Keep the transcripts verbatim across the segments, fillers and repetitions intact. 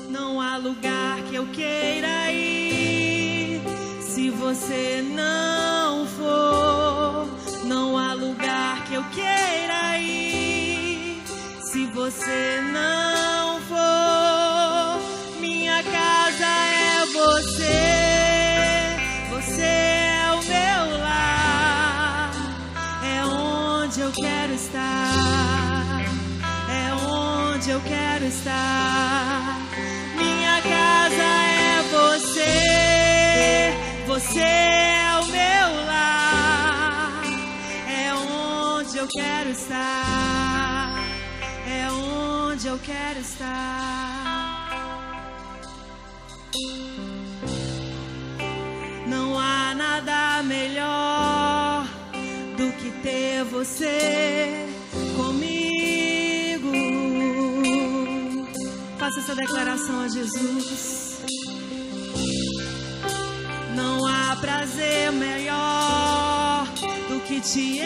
Não há lugar que eu queira ir se você não for. Não há lugar que eu queira ir se você não for. Minha casa é você, você é o meu lar, é onde eu quero estar, é onde eu quero estar. Minha casa é você, você é o meu lar, é onde eu quero estar, é onde eu quero estar. Não há nada melhor do que ter você comigo. Faça essa declaração a Jesus. Não há prazer melhor do que te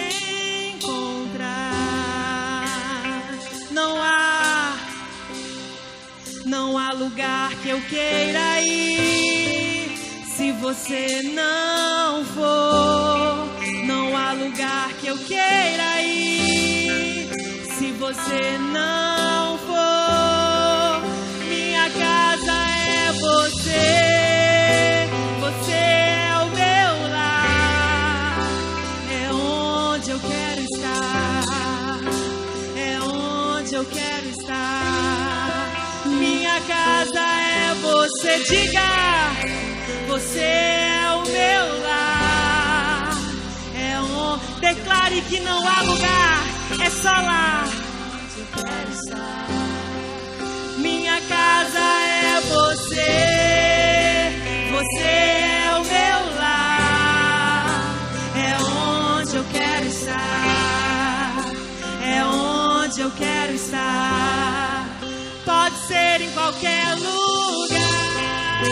encontrar. Não há, não há lugar que eu queira ir se você não for. Não há lugar que eu queira ir se você não for. Minha casa é você, você é o meu lar, é onde eu quero estar, é onde eu quero estar. Minha casa é você, diga, você é o meu lar, é onde, declare que não há lugar, é só lá onde eu quero estar. Minha casa é você, você é o meu lar, é onde eu quero estar, é onde eu quero estar. Pode ser em qualquer lugar,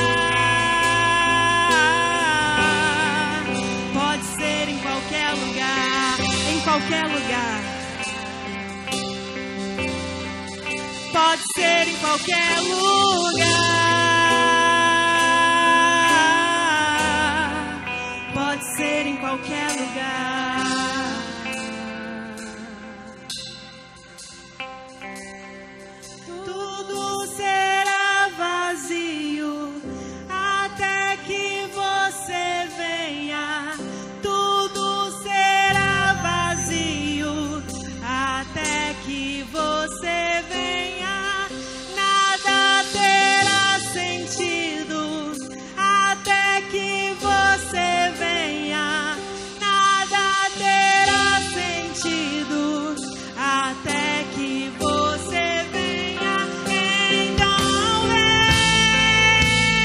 pode ser em qualquer lugar, em qualquer lugar. Pode ser em qualquer lugar, pode ser em qualquer lugar. Tudo será vazio até que você venha. Tudo será vazio até que você venha. Nada terá sentido até que você venha. Nada terá sentido até que você venha. Então vem,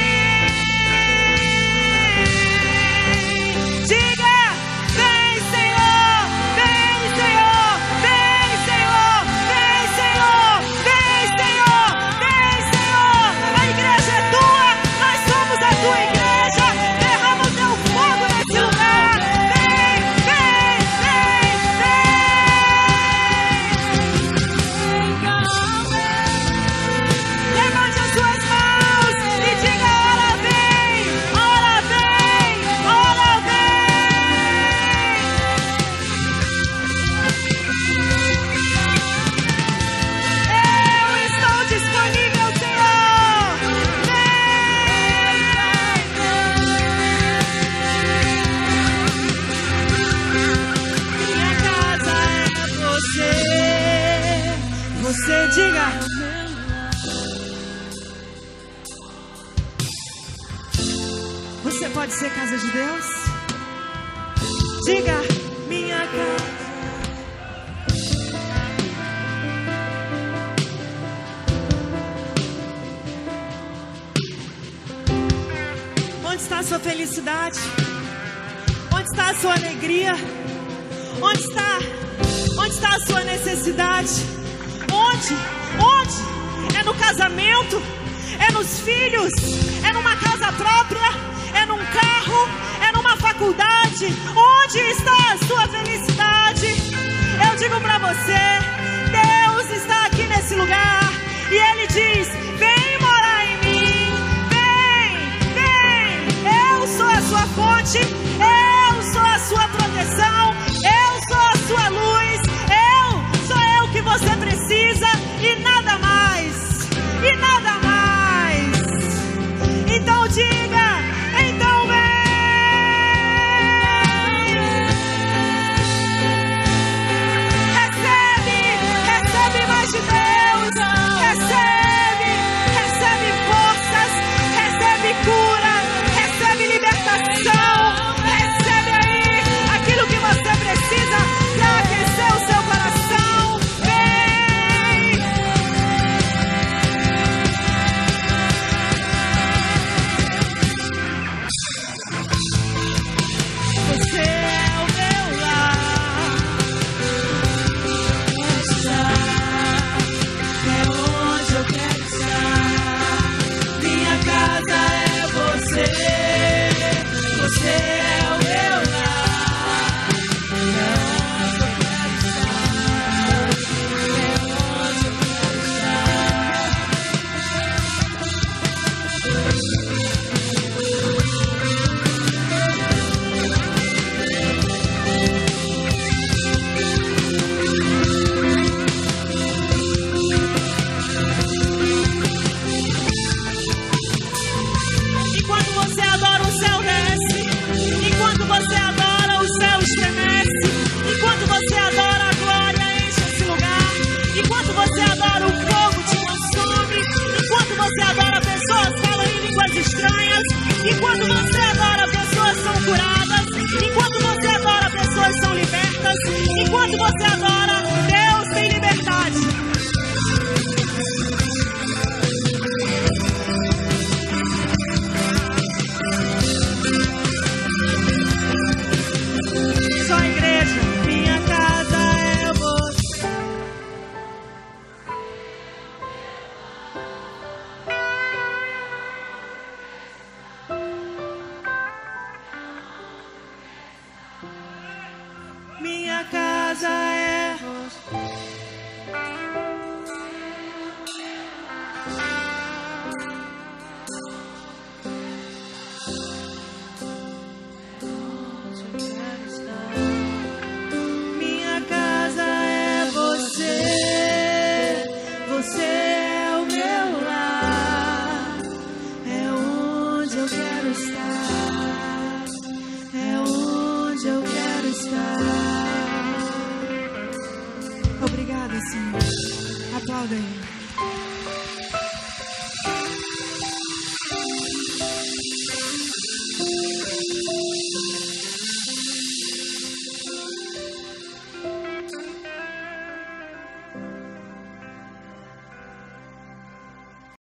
diga, vem Senhor, vem Senhor, vem Senhor, vem Senhor, vem Senhor, vem Senhor. A igreja é tua, nós somos a tua igreja. Derrama o teu fogo nesse lugar. Vem, vem, vem, vem. Levante as suas mãos e diga: ora vem, ora vem, ora vem. Eu estou disponível, Senhor. Minha casa é você. Você diga. Você pode ser casa de Deus? Diga, minha casa. Onde está a sua felicidade? Onde está a sua alegria? Onde está? Onde está a sua necessidade? Onde? Onde? É no casamento? É nos filhos? É numa casa própria? É num carro? É numa faculdade? Onde está a sua felicidade? Eu digo pra você, Deus está aqui nesse lugar e Ele diz: vem morar em mim. Senhor. Aplauda Ele.